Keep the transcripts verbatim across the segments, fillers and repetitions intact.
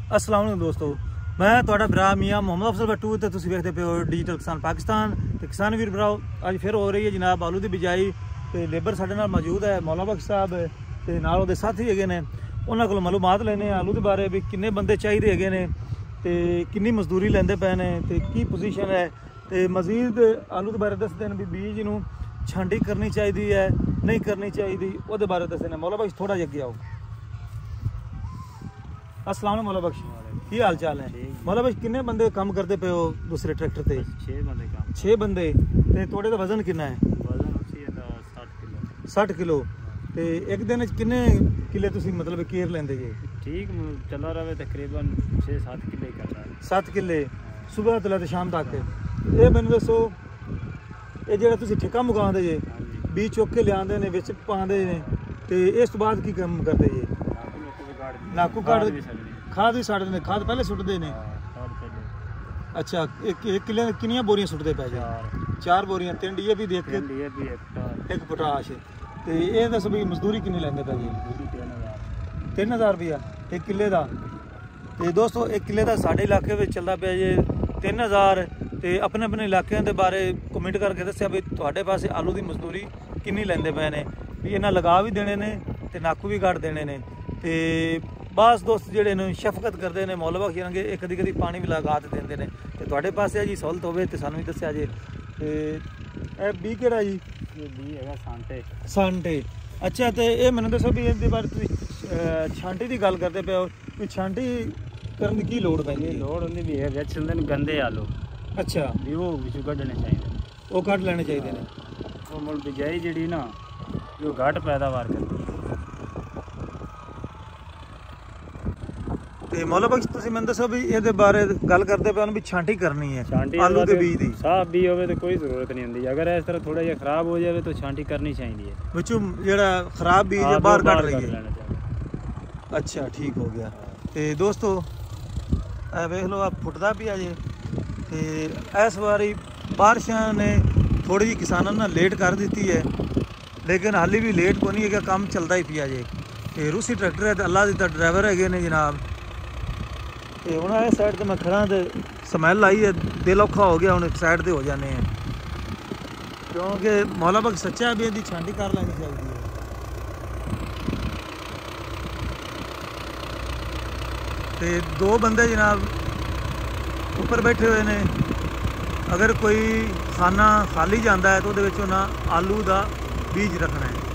अस्सलाम वालेकुम दोस्तों, मैं तुहाडा भरा मियाँ मोहम्मद अफजल भट्टू ते तुसीं वेखदे पे हो डिजिटल किसान पाकिस्तान। ते किसान वीर भराओ, अज फिर हो रही है जनाब आलू की बिजाई। तो लेबर साडे नाल मौजूद है मौला बख्श साहब ते नाल उहदे साथी हैगे ने। उन्हां कोलों मालूमात लैने आलू के बारे भी किन्ने बंदे चाहिए हैगे ने ते किन्नी मजदूरी लैंदे पे ने ते की पोजीशन है ते मजीद आलू के बारे दसदे ने भी बीज नूं छांडी करनी चाहिए है नहीं करनी चाहिए, उहदे बारे दसदे ने। मौला बख्श थोड़ा जिहा अगे आओ। अस्सलाम वालेकुम मौला बख्श, की हाल चाल है? मौला बख्श किन्ने बंदे काम करते पे हो दूसरे ट्रैक्टर ते? छे बंदे काम। छे बंदे ते थोड़े दा वजन कितना है? वजन उसी साठ किलो। साठ किलो ते एक दिन च किन्ने किले तुसी मतलब केयर लेंदे जे? ठीक चला रहा है, तकरीबन छे सात किले कर रहा है। सात किले सुबह तो लेते शाम तक। ये मैनू दसो, ये जेड़ा तुसी ठेका मुकांदे जे बीज चुक के लियादे ने विच पांदे ने ते इस तो बाद की काम करदे जे? नाकू काट खाद भी साड़ते ने, खाद पहले सुटते ने। अच्छा, एक एक किले किनिया बोरियां सुटते पै जे? चार बोरियां, तीन डी ए पी देख के एक पोटाश। ते ये दस भी मजदूरी किन्नी लैंदे पै जे? तीन हज़ार रुपया एक किले का। तो दोस्तों एक किले का साढ़े इलाके में चलता पाया जे तीन हज़ार। तो अपने अपने इलाकों के बारे कमेंट करके दसिया भी तुहाडे पासे आलू की मजदूरी किन्नी लैंदे पे ने, भी इन्हां लगा भी देने ने ते नाकू भी काट देने ने। ते बस दोस्त जेडे ने शफकत करते हैं मौला बख्श होरंगे, एक कदी कदी पानी भी लगा ते देंदे ने। ते तुहाडे पासे जी सहूलत होवे ते सानू भी दस्सिया जे। ते ए बी केड़ा जी? ये बी हैगा सांटे। सांटे। अच्छा, तो ये मैनू दसो भी इहदे बारे तुसीं छांटी की गल करते पे हो, भी छांटी करन दी की लोड़ पैंदी? लोड़ होंदी भी है विच हुंदे ने गंदे आलू। अच्छा, भी वो विचों कड्ढने चाहिए, वो कड्ढ लेने चाहिए ने। वो मुड़ बिजाई जेड़ी ना जो घट पैदावार करदी है। ते मौला बख्श तुसीं मैनू दसो भी इहदे बारे गल करदे पे भी छांटी करनी है आलू के बीज दी? साफ बीज होवे तो कोई जरूरत नहीं होंदी, अगर इस तरह थोड़ा जिहा खराब हो जाए तो छांटी करनी चाहिए। विचों जेड़ा खराब बीज है बाहर कढ लईए। अच्छा, ठीक हो गया। तो दोस्तों ए वेख लो, आप फुटदा पिया जे। तो इस बारी बारिशां ने थोड़ी जी किसानों ने लेट कर दी है, लेकिन हाली भी लेट को नहीं है, काम चलता ही पिया जे। तो रूसी ट्रैक्टर है तो अल्लाह दी ड्राइवर है ने जनाब। तो हूँ इस साइड तो मैं खड़ा तो स्मैल आई है, दिल औखा हो गया, हूँ एक साइड से हो जाने हैं क्योंकि मौला बख्श सच्चा भी यदि छांटी कर लेनी चाहिए। तो दो बंदे जनाब ऊपर बैठे हुए ने, अगर कोई खाना खाली जाता है तो वो ना आलू का बीज रखना है।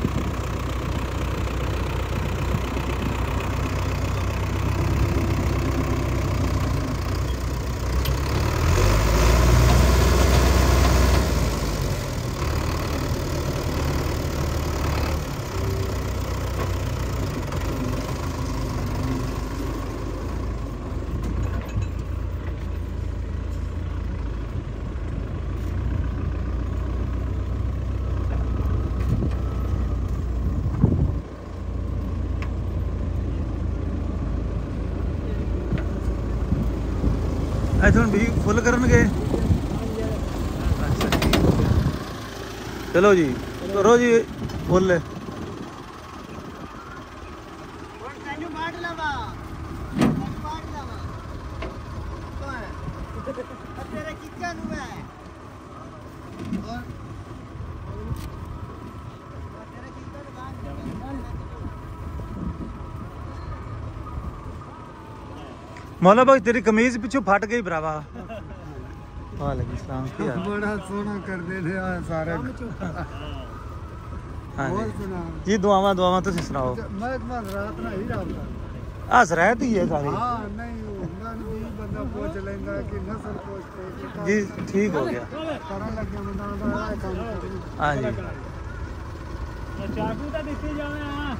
इथों भी फुल करनगे। अच्छा, ठीक हो गया। चलो जी, करो जी फुल। मौला बख्श तेरी कमीज पिछू फट गई भरावा। वालेकुम सलाम, की हाल? बड़ा सोना कर दे थे सारे। हाँ जी, दुआवां दुआवां तुसीं सुनाओ। मैं रात ना ही रहा हस रहत ही है सारी। हां नहीं होगा भी बंदा पूछ लेंदा कि नस्ल पूछते जी, ठीक हो गया। करन लगे बंदा दा काम। हां जी, चाकू तो दिखी जावे। हां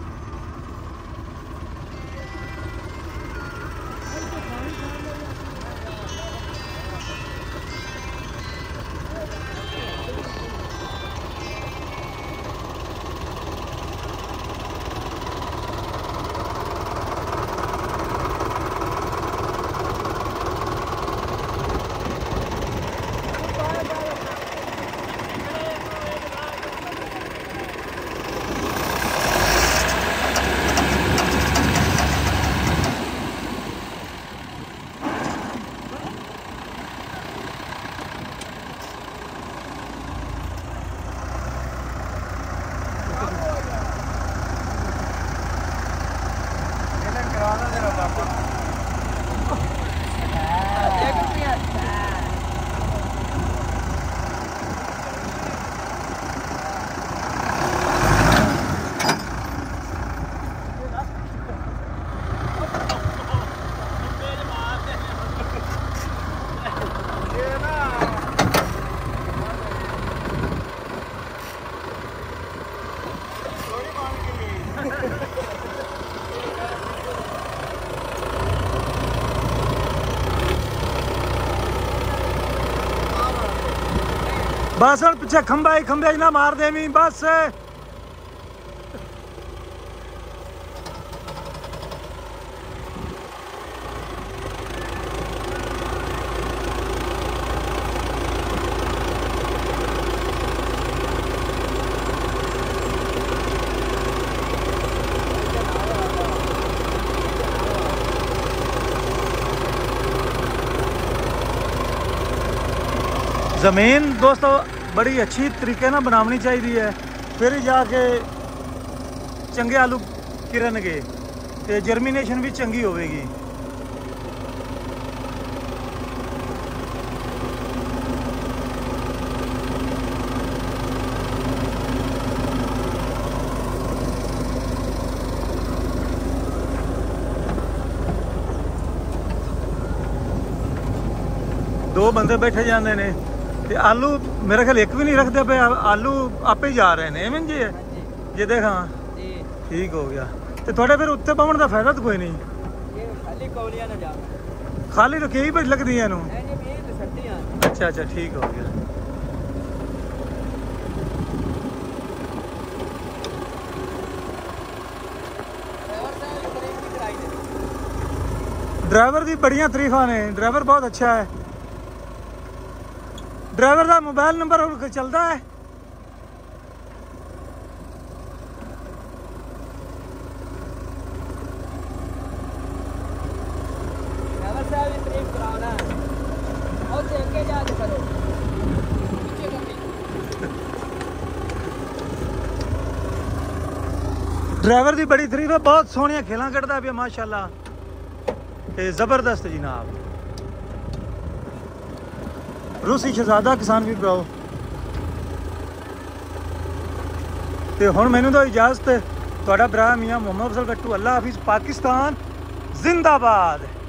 बस हूँ पिछे खंबा ही खंबे ना मार देवी बस। ज़मीन दोस्तों बड़ी अच्छी तरीके ना बनानी चाहिए है, फिर जाके चंगे आलू किरनगे ते जर्मीनेशन भी चंगी होगी। दो बंदे बैठे जाते ने ते आलू मेरे ख्याल एक भी नहीं रखते पे, आलू आपे ही जा रहे हैं एवं जी है ये देखा ठीक हो गया। तो थोड़े फिर उत्ते पावन का फायदा तो कोई नहीं, खाली कौलियां ना जा खाली तो कई बज लगती है इनू। नहीं नहीं ये तो सट्टियां। अच्छा अच्छा ठीक हो गया। ड्राइवर की बड़िया तरीफा ने, ड्राइवर बहुत अच्छा है। ड्राइवर का मोबाइल नंबर चलता है? ड्राइवर साहब की तारीफ कराना और देखे जाके करो पीछे करनी। ड्राइवर की बड़ी तारीफ है, बहुत सोहनिया खेल कटता भी माशाल्लाह, जबरदस्त जनाब। रूसी शहजादा किसान भी भराओ तो हुण मैनू दो इजाजत, तुहाडा भरा मियां मोहम्मद अफजल कट्टू। अल्लाह हाफिज़। पाकिस्तान जिंदाबाद।